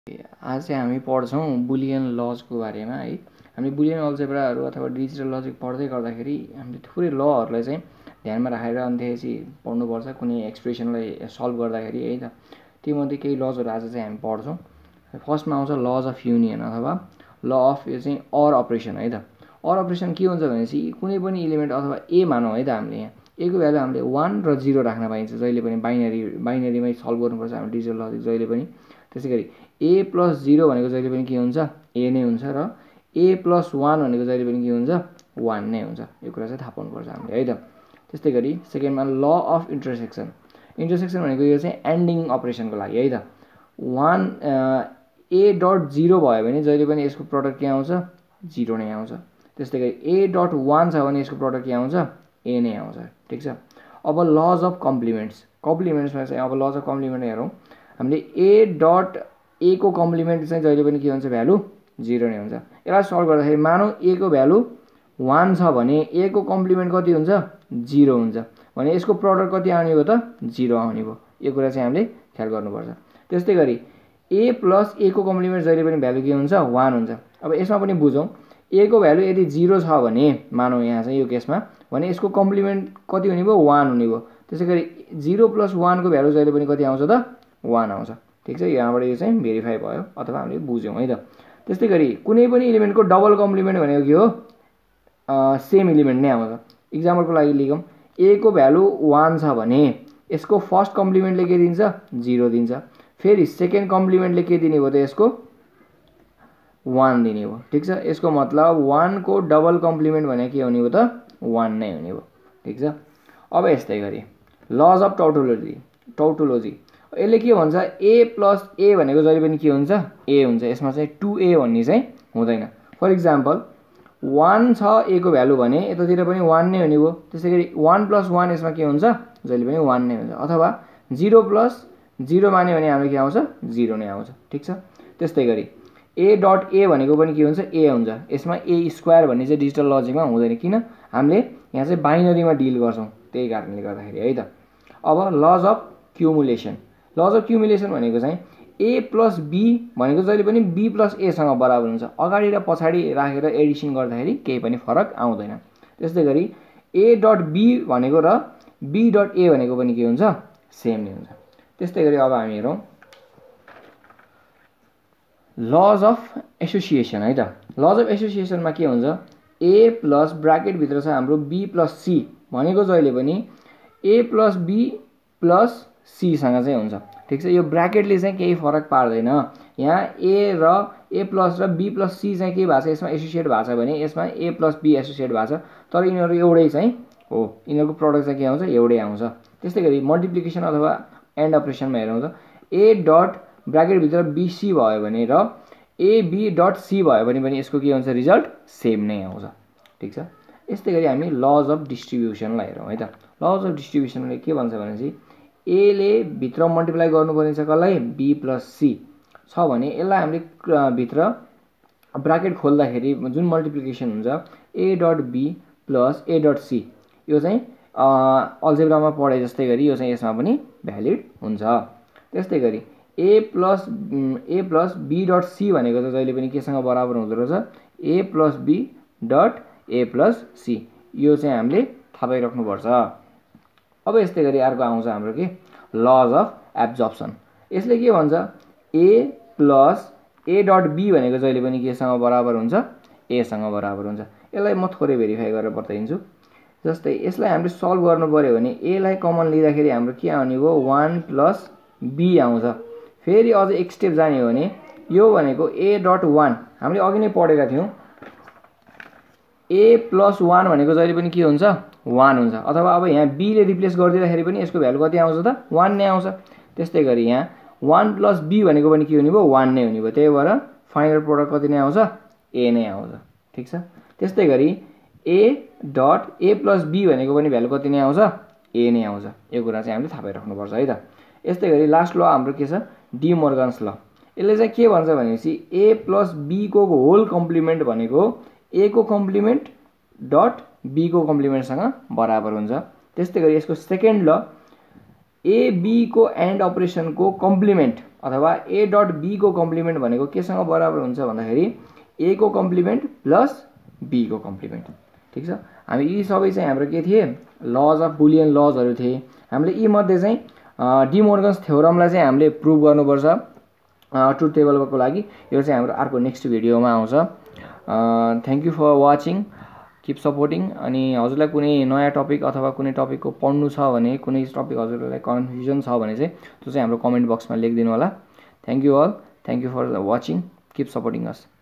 आज चाहिँ हामी पढ्छौँ बुलियन लजको बारेमा है। हामी बुलियन अल्जेब्राहरू अथवा डिजिटल लजिक पढ्दै गर्दाखेरि हामीले थुप्रै लहरूलाई चाहिँ ध्यानमा राखेर अनि त्यसपछि पढ्नुपर्छ कुनै एक्सप्रेसनलाई सल्भ गर्दाखेरि है त। तीमध्ये केही लजहरू आज चाहिँ हामी पढ्छौँ। फर्स्टमा आउँछ लज अफ युनियन अथवा ल अफ यो चाहिँ अर अपरेसन है त। अर अपरेसन के हुन्छ भनेपछि कुनै पनि इलिमेन्ट अथवा ए मानौँ है त हामीले यहाँ ए को भ्यालु हामीले 1 र 0 राख्न पाइन्छ जहिले पनि बाइनरीमै सल्भ गर्नुपर्छ हाम्रो डिजिटल लजिक जहिले पनि। त्यसै गरी ए प्लस 0 भनेको जहिले पनि के हुन्छ ए नै हुन्छ र ए प्लस 1 भनेको जहिले पनि के हुन्छ 1 नै हुन्छ। यो कुरा चाहिँ थाहा पाउनुपर्छ हामीले है त। त्यस्तै गरी सेकेन्डमा ल अफ इन्टरसेक्सन। इन्टरसेक्सन भनेको यो चाहिँ एन्डिङ अपरेसनको लागि है त। 1 ए डट 0 भयो भने जहिले पनि यसको प्रडक्ट के आउँछ 0 नै आउँछ। त्यस्तै गरी ए डट 1 छ भने यसको प्रडक्ट के आउँछ ए नै आउँछ। ठिक छ। अब लज अफ कम्प्लिमेन्ट्स। कम्प्लिमेन्ट्समा चाहिँ अब लज अफ कम्प्लिमेन्ट हेरौँ। हामीले ए डट ए को कम्प्लिमेन्ट चाहिँ जहिले पनि के हुन्छ भ्यालु 0 नै हुन्छ। यसलाई सल्भ गर्दाखेरि मानौँ ए को भ्यालु 1 छ भने ए को कम्प्लिमेन्ट कति हुन्छ 0 हुन्छ भने यसको प्रडक्ट कति आउने भयो त 0 आउने भयो। यो कुरा चाहिँ हामीले ख्याल गर्नुपर्छ। त्यस्तै गरी ए प्लस ए को कम्प्लिमेन्ट जहिले पनि भ्यालु के हुन्छ 1 हुन्छ। अब यसमा पनि बुझौँ ए को भ्यालु यदि 0 छ भने मानौँ यहाँ चाहिँ यो केसमा भने यसको कम्प्लिमेन्ट कति हुने भयो 1 हुने भयो। त्यसै गरी 0 प्लस 1 को भ्यालु जहिले पनि कति आउँछ त 1 आउँछ। ठिक छ। यहाँबाट यो चाहिँ भेरिफाई भयो अथवा हामीले बुझ्यौँ है त। त्यस्तै गरी कुनै पनि इलिमेन्टको डबल कम्प्लिमेन्ट भनेको के हो सेम इलिमेन्ट नै आउँछ। इक्जाम्पलको लागि लेखौँ ए को भ्यालु 1 छ भने यसको फर्स्ट कम्प्लिमेन्टले के दिन्छ 0 दिन्छ। फेरि सेकेन्ड कम्प्लिमेन्टले के दिने भयो त यसको 1 दिने भयो। ठिक छ। यसको मतलब 1 को डबल कम्प्लिमेन्ट भने के हुने भयो त 1 नै हुने भयो। ठिक छ। अब यस्तै गरी लज अफ टाउटोलोजी यसले के भन्छ ए प्लस ए भनेको जहिले पनि के हुन्छ ए हुन्छ। यसमा चाहिँ 2a भन्ने चाहिँ हुँदैन। फर इक्जाम्पल 1 छ ए को भ्यालु भने यतातिर पनि 1 नै हुने भयो। त्यसै गरी 1 प्लस 1 यसमा के हुन्छ जहिले पनि 1 नै हुन्छ। अथवा 0 प्लस 0 मान्यो भने हाम्रो के आउँछ 0 नै आउँछ। ठिक छ। त्यस्तै गरी ए डट ए भनेको पनि के हुन्छ ए हुन्छ। यसमा ए स्क्वायर भन्ने चाहिँ डिजिटल लजिकमा हुँदैन किन हामीले यहाँ चाहिँ बाइनरीमा डिल गर्छौँ त्यही कारणले गर्दाखेरि है त। अब law of cumulation. Law of cumulation भनेको चाहिँ ए प्लस बी भनेको जहिले पनि बी प्लस एसँग बराबर हुन्छ। अगाडि र पछाडि राखेर एडिसन गर्दाखेरि केही पनि फरक आउँदैन। त्यस्तै गरी ए डट बी भनेको र बी डट ए भनेको पनि के हुन्छ सेम नै हुन्छ। त्यस्तै गरी अब हामी हेरौँ लज अफ एसोसिएसन है त। लज अफ एसोसिएसनमा के हुन्छ ए प्लस ब्राकेटभित्र छ हाम्रो बी प्लस सी भनेको जहिले पनि ए प्लस बी प्लस सीसँग चाहिँ हुन्छ। ठिक छ। यो ब्राकेटले चाहिँ केही फरक पार्दैन। यहाँ ए र ए प्लस र बी प्लस सी चाहिँ के भएको छ यसमा एसोसिएट भएको छ भने यसमा ए प्लस बी एसोसिएट भएको छ तर यिनीहरू एउटै चाहिँ हो। यिनीहरूको प्रडक्ट चाहिँ के आउँछ एउटै आउँछ। त्यस्तै गरी मल्टिप्लिकेसन अथवा एन्ड अपरेसनमा हेरौँ त ए डट ब्राकेटभित्र बीसी भयो भने र ए बी डट सी भयो भने पनि यसको के हुन्छ रिजल्ट सेम नै आउँछ। ठिक छ। यस्तै गरी हामी लज अफ डिस्ट्रिब्युसनलाई हेरौँ है त। लज अफ डिस्ट्रिब्युसनले के भन्छ भनेपछि ए ले भित्र मल्टिप्लाई गर्नुपर्ने छ कसलाई बी प्लस सी छ भने यसलाई हामीले भित्र ब्राकेट खोल्दाखेरि जुन मल्टिप्लिकेसन हुन्छ A dot B plus A dot C यो चाहिँ अल्जेब्रामा पढे जस्तै गरी यो चाहिँ यसमा पनि भ्यालिड हुन्छ। त्यस्तै गरी A plus B dot C भनेको चाहिँ जहिले पनि केसँग बराबर हुँदो रहेछ A plus B dot A plus C. यो चाहिँ हामीले थाहा पाइराख्नुपर्छ। अब यस्तै गरी अर्को आउँछ हाम्रो के लज अफ एब्जर्प्सन। यसले के भन्छ A plus A dot B भनेको जहिले पनि केसँग बराबर हुन्छ एसँग बराबर हुन्छ। यसलाई म थोरै भेरिफाई गरेर बताइदिन्छु। जस्तै यसलाई हामीले सल्भ गर्नु पर्यो भने एलाई कमन लिँदाखेरि हाम्रो के आउने भयो 1 प्लस बी आउँछ। फेरि अझ एक स्टेप जाने हो भने यो भनेको ए डट 1 हामीले अघि नै पढेका थियौँ ए प्लस 1 भनेको जहिले पनि के हुन्छ 1 हुन्छ। अथवा अब यहाँ बी ले रिप्लेस गरिदिँदाखेरि पनि यसको भ्यालु कति आउँछ त 1 नै आउँछ। त्यस्तै गरी यहाँ 1 प्लस बी भनेको पनि के हुने भयो 1 नै हुने भयो। त्यही भएर फाइनल प्रोडक्ट कति नै आउँछ ए नै आउँछ। ठिक छ। त्यस्तै गरी A dot A plus B भनेको पनि भ्यालु कति नै आउँछ ए नै आउँछ। यो कुरा चाहिँ हामीले थाहा पाइराख्नुपर्छ है त। यस्तै गरी लास्ट ल हाम्रो के छ डी मोर्गन्स ल। यसले चाहिँ के भन्छ भनेपछि ए प्लस बी को होल कम्प्लिमेन्ट भनेको ए को कम्प्लिमेन्ट डट बी को कम्प्लिमेन्टसँग बराबर हुन्छ। त्यस्तै गरी यसको सेकेन्ड ल ए बी को एन्ड अपरेसन को कम्प्लिमेन्ट अथवा ए डट बी को कम्प्लिमेन्ट भनेको केसँग बराबर हुन्छ भन्दाखेरि ए को कम्प्लिमेन्ट प्लस बी को कम्प्लिमेन्ट। ठिक छ, हामी यी सबै चाहिँ हाम्रो के थिए लज अफ बुलियन लजहरू थिए। हामीले यी मध्ये चाहिँ डी मोर्गन्स थ्योरमलाई चाहिँ हामीले प्रुभ गर्नुपर्छ ट्रुथ टेबलको लागि। यो चाहिँ हाम्रो अर्को नेक्स्ट भिडियोमा आउँछ। Thank you for watching, keep supporting. अनि हजुरलाई कुनै नयाँ टपिक अथवा कुनै टपिकको पढ्नु छ भने, कुनै टपिक हजुरलाई कन्फ्युजन छ भने चाहिँ त्यो चाहिँ हाम्रो कमेन्ट बक्समा लेखिदिनु होला। Thank you all, thank you for watching, keep supporting us.